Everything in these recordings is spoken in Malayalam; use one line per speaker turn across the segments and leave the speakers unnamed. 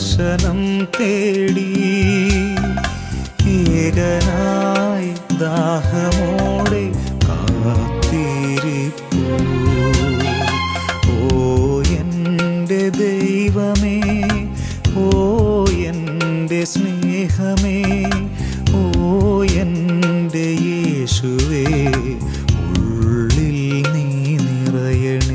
ദർശനം തേടി ഏകനായി ദാഹമോടെ കാത്തിരിപ്പൂ. ഓ എൻ്റെ ദൈവമേ, ഓ എൻ്റെ സ്നേഹമേ, ഓ എൻ്റെ യേശുവേ, ഉള്ളിൽ നീ നിറയണേ.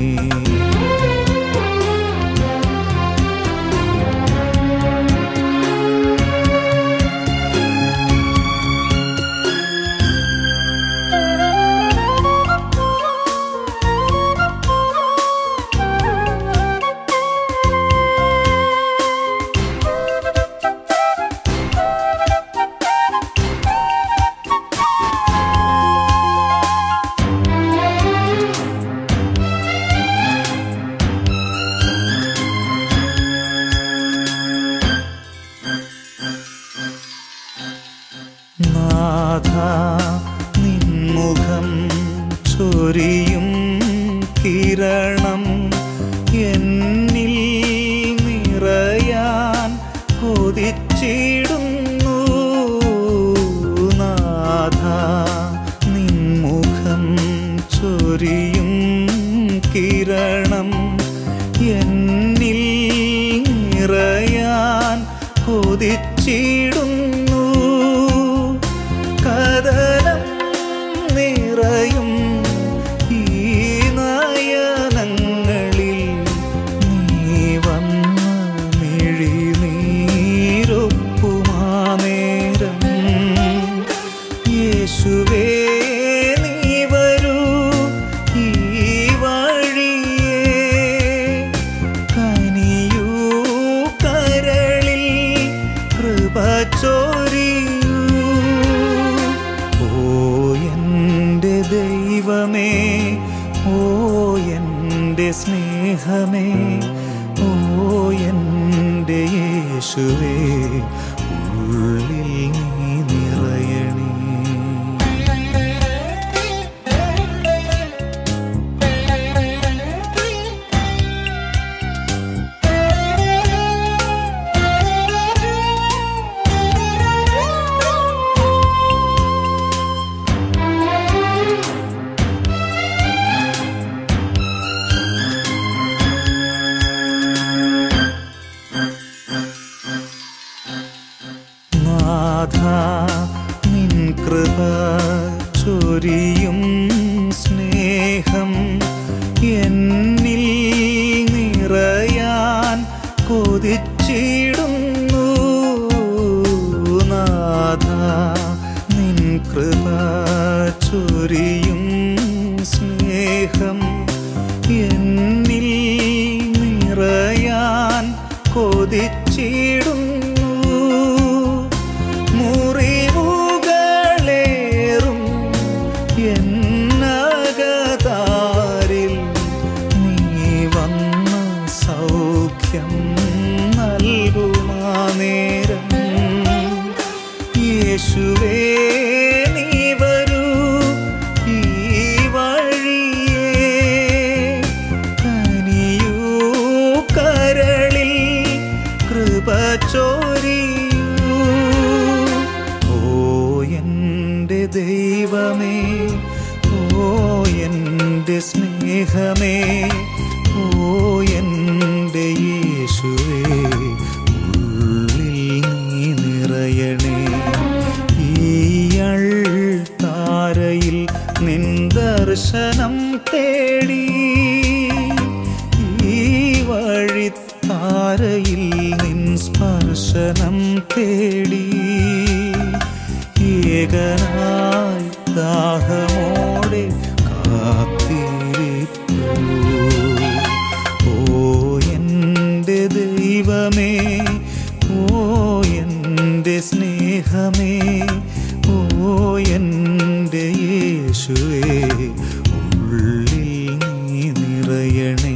നാഥ, നിൻമുഖം ചൊരിയും കിരണം എന്നിൽ നിറയാൻ കൊതിച്ചിടുന്നു. നാഥ, നിൻമുഖം ചൊരിയും കിരണം എന്നിൽ നിറയാൻ കൊതിച്ചിടുന്നു. കദനം നിറയും ഈ നയനങ്ങളിൽ നീ വന്ന മിഴിനീരൊപ്പുമാനേരം. യേശുവേ, നീ വരൂ ഈ വഴിയേ, കനിയൂ കരളിൽ കൃപ ചൊരിയൂ. ദൈവമേ, ഓ എൻ്റെ സ്നേഹമേ, ഓ എൻ്റെ യേശുവേ, ഉള്ളിൽ നീ നിറയണേ. നാഥ, നിൻ കൃപ ചൊരിയും സ്നേഹം എന്നിൽ നിറയാൻ കൊതിച്ചിടുന്നു. നാഥ, നിൻ കൃപ ചൊരിയും സ്നേഹം എന്നിൽ നിറയാൻ കൊതിച്ചിടുന്നു. മുറിവുകളേറും എന്നകതാരിൽ നീ വന്ന സൗഖ്യം നൽകുമാനേരം. യേശുവേ, നീ വരൂ ഈ വഴിയേ, കനിയൂ കരളിൽ കൃപ ചൊരിയൂ. ഓ എൻ്റെ ദൈവമേ, ഓ എൻ്റെ സ്നേഹമേ, ഓ എൻ്റെ യേശുവേ, ഉള്ളിൽ നീ നിറയണേ. ഈയൾ താരയിൽ നിൻ ദർശനം തേടി ഈ വഴിത്താരയിൽ നിൻ സ്പർശനം തേടി ഏകനായി ദാഹമോടെ കാത്തിരിപ്പൂ. ഓ എൻ്റെ ദൈവമേ, ഓ എൻ്റെ സ്നേഹമേ, ഓ എൻ്റെ യേശുവേ, ഉള്ളിൽ നീ നിറയണേ.